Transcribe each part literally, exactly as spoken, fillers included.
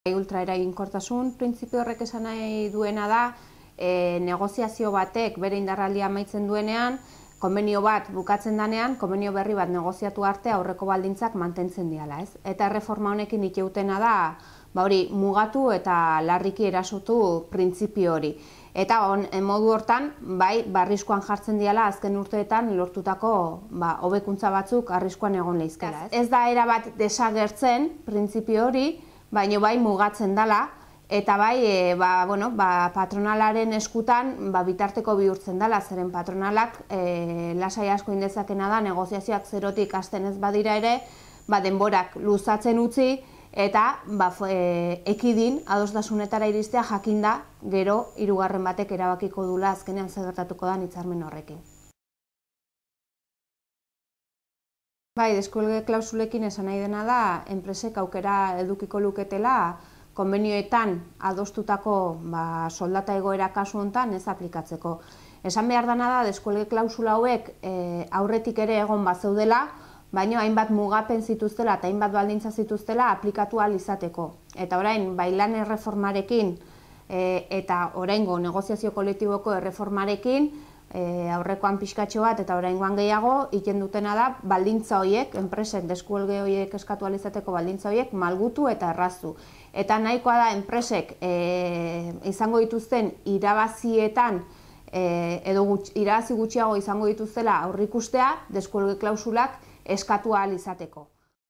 Ultraeraginkortasun printzipio horrek esan nahi duena da e, negoziazio batek bere indarraldia amaitzen duenean, konbenio bat bukatzen danean, konbenio berri bat negoziatu arte aurreko baldintzak mantentzen diala, ez? Eta erreforma honekin iteutena da, ba hori mugatu eta larriki erasotu printzipio hori. Eta on, modu hortan, bai, arriskuan jartzen diala azken urteetan lortutako ba, hobekuntza batzuk arriskuan egon leizkela. Ez, ez da erabat desagertzen printzipio hori, baina bai mugatzen dela, eta bai e, ba, bueno, ba, patronalaren eskutan ba, bitarteko bihurtzen dela, zeren patronalak e, lasai asko indezakena da, negoziazioak zerotik hasten ez badira ere, ba, denborak luzatzen utzi, eta ba, e, ekidin adostasunetara iristea jakinda gero hirugarren batek erabakiko dula azkenean zer gertatuko da hitzarmen horrekin. Bai, deskuelge klausulekin esan nahi dena da, enpresek aukera edukiko luketela konbenioetan adostutako ba, soldata egoera kasu honetan ez aplikatzeko. Esan behar dena da, deskuelge klausula hauek e, aurretik ere egon bat zeudela, baina hainbat mugapen zituztela eta hainbat baldintza zituztela aplikatu ahal izateko. Eta orain, bai lan erreformarekin e, eta oraingo negoziazio kolektiboko erreformarekin, E, aurrekoan pixkatxo bat eta oraingoan gehiago egiten dutena da baldintza horiek, enpresen deskuelge horiek eskatu ahal izateko baldintza horiek malgutu eta erraztu. Eta nahikoa da enpresek e, izango dituzten irabazietan e, edo gutx, irabazi gutxiago izango dituztela aurrikustea deskuelge klausulak eskatu ahal izateko.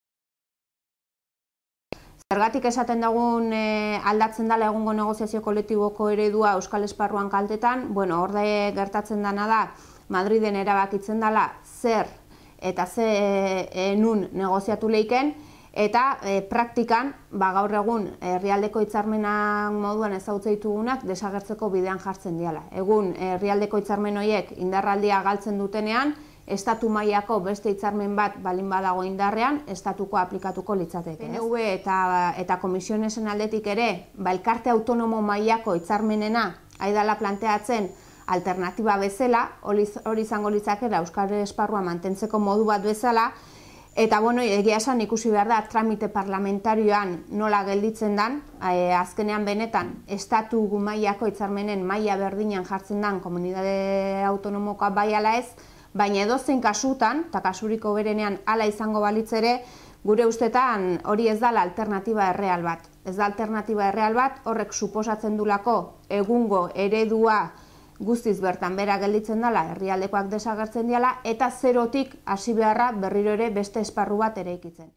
Zergatik esaten dugun e, aldatzen dela egungo negoziazio kolektiboko eredua Euskal Esparruan kaltetan, bueno, horde gertatzen dena da, Madriden erabakitzen dela zer eta ze e, nun negoziatu leiken, eta e, praktikan, ba, gaur egun herrialdeko hitzarmenak moduan ezagutzen ditugunak desagertzeko bidean jartzen diala. Egun herrialdeko hitzarmen horiek indarraldia galtzen dutenean, estatu mailako beste hitzarmen bat balin badago indarrean, estatuko aplikatuko litzateke. P N V eta, eta komisionesen aldetik ere, ba, elkarte autonomo mailako hitzarmenena aidala planteatzen alternatiba bezala, hori izango litzakela Euskal Esparrua mantentzeko modu bat bezala, eta bueno, egia esan ikusi behar da tramite parlamentarioan nola gelditzen dan, e, azkenean benetan estatu mailako hitzarmenen maila berdinan jartzen dan komunitate autonomokoa bai ala ez, baina edozein kasutan, eta kasuriko berenean hala izango balitz ere, gure ustetan hori ez dala alternatiba erreal bat. Ez da alternatiba erreal bat, horrek suposatzen dulako egungo eredua guztiz bertan bera gelditzen dela, herrialdekoak desagertzen diala, eta zerotik hasi beharra berriro ere beste esparru bat eraikitzen.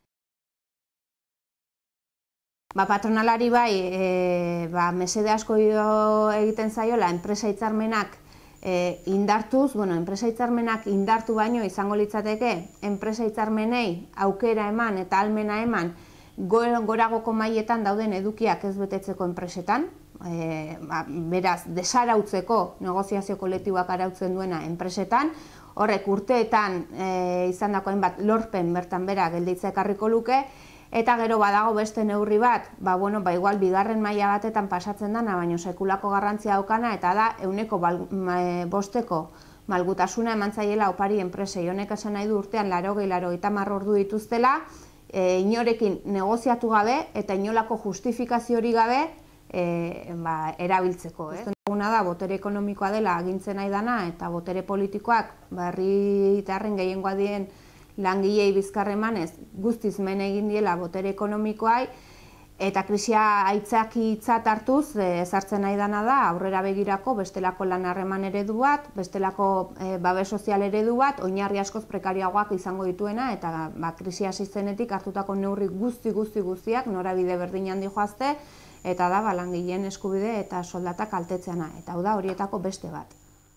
Ba, patronalari bai, e, ba, mesede asko egiten zaiola, enpresa hitzarmenak E, indartuz, bueno, enpresa hitzarmenak indartu baino izango litzateke, enpresa hitzarmenei aukera eman eta almena eman goragoko mailetan dauden edukiak ez betetzeko enpresetan, e, ba, beraz, desarautzeko negoziazio kolektiboak arautzen duena enpresetan, horrek urteetan e, izandako hainbat lorpen bertan bera gelditzea ekarriko luke, eta gero badago beste neurri bat, ba, bueno, ba, igual bigarren maila batetan pasatzen dana, baina sekulako garrantzia daukana, eta da euneko bal, ma, bosteko malgutasuna eman zaiela opari enpresei. Honek esan nahi du urtean larogei, larogeita hamar ordu dituztela, e, inorekin negoziatu gabe eta inolako justifikaziorik gabe e, ba, erabiltzeko. Eh? Duguna da, botere ekonomikoa dela agintzen nahi dana, eta botere politikoak ba, herritarren gehiengoa dien langilei bizkar emanez guztiz men egin diela botere ekonomikoai, eta krisia aitzakitzat hartuz ezartzen nahi dana da aurrera begirako bestelako lan harreman eredu bat, bestelako e, babes sozial eredu bat, oinarri askoz prekarioagoak izango dituena, eta ba, krisia hasi zenetik hartutako neurri guzti guzti guztiak norabide berdinean dijoazte, eta da ba, langileen eskubide eta soldata kaltetzeana, eta hau da horietako beste bat.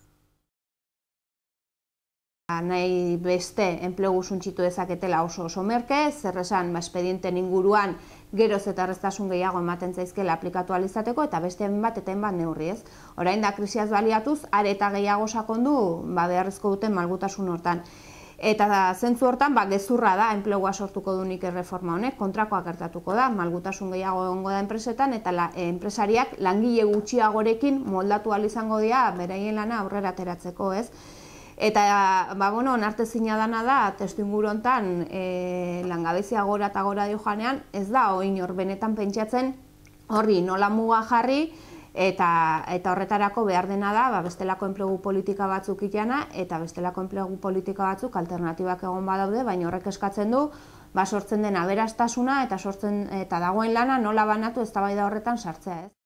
Nahi beste enplegu suntsitu dezaketela oso oso merke, zer esan ba, espedienten inguruan geroz eta erreztasun gehiago ematen zaizkela aplikatu ahal izateko, eta beste bat eta bat neurri ez. Orain da krisiaz baliatuz, are eta gehiago sakondu ba, beharrezko duten malgutasun hortan. Eta da, zentzu hortan ba, gezurra da enplegua sortuko dunik erreforma honek, kontrakoa gertatuko da, malgutasun gehiago egongo da enpresetan, eta la, e, enpresariak langile gutxiagorekin moldatu ahal izango dira beraien lana aurrera ateratzeko ez. Eta, ba, bueno, onartezina dana da, testuinguru hontan e, langabezia gora eta gora dio janean, ez da oin hor benetan pentsatzen horri nola muga jarri, eta, eta horretarako behar dena da ba, bestelako enplegu politika batzuk itana, eta bestelako enplegu politika batzuk alternatibak egon badaude, baina horrek eskatzen du ba, sortzen den aberastasuna eta sortzen eta dagoen lana nola banatu eztabaida horretan sartzea, ez?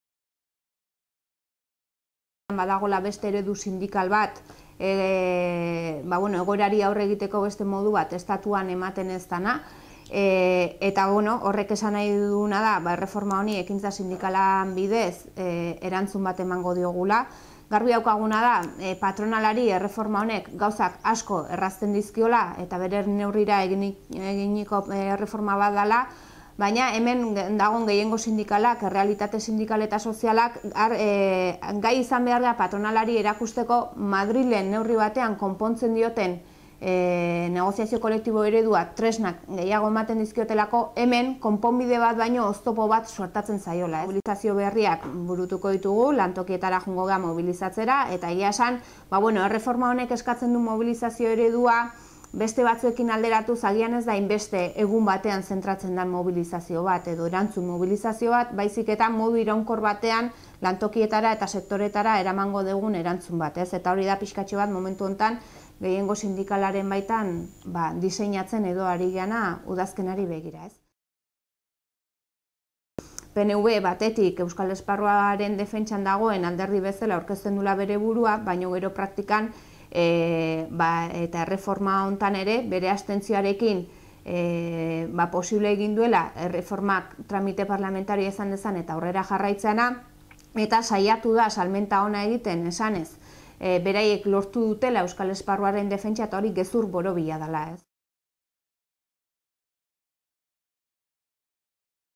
Badagola beste eredu sindikal bat, e, ba, bueno, egoerari aurre egiteko beste modu bat estatuan ematen ez dana, e, eta bueno, horrek esan nahi duguna da, ba, erreforma honi ekintza sindikalan bidez e, erantzun bat emango diogula. Garbi daukaguna da, e, patronalari erreforma honek gauzak asko errazten dizkiola eta bere neurrira eginiko erreforma bat dela, baina hemen dagoen gehiengo sindikalak, errealitate sindikal eta sozialak ar, e, gai izan behar da patronalari erakusteko Madrilen neurri batean konpontzen dioten e, negoziazio kolektibo eredua tresnak gehiago ematen dizkiotelako, hemen konponbide bat baino oztopo bat suertatzen zaiola. Ez? Mobilizazio berriak burutuko ditugu, lantokietara jungo gara mobilizatzera, eta egia esan, ba, bueno, erreforma honek eskatzen du mobilizazio eredua, beste batzuekin alderatuz agian ez da inbeste egun batean zentratzen den mobilizazio bat edo erantzun mobilizazio bat, baizik eta modu iraunkor batean lantokietara eta sektoretara eramango dugun erantzun bat, ez? Eta hori da pixkatxo bat momentu honetan gehiengo sindikalaren baitan ba, diseinatzen edo ari gana udazkenari begira, ez? P N V batetik Euskal Esparruaren defentsan dagoen alderdi bezala aurkezten dula bere burua, baina gero praktikan E, ba, eta erreforma hontan ere, bere abstentzioarekin e, ba, posible egin duela erreformak tramite parlamentario izan dezan eta aurrera jarraitzena, eta saiatu da salmenta ona egiten esanez, e, beraiek lortu dutela Euskal Esparruaren defentsa eta hori gezur borobila dela, ez?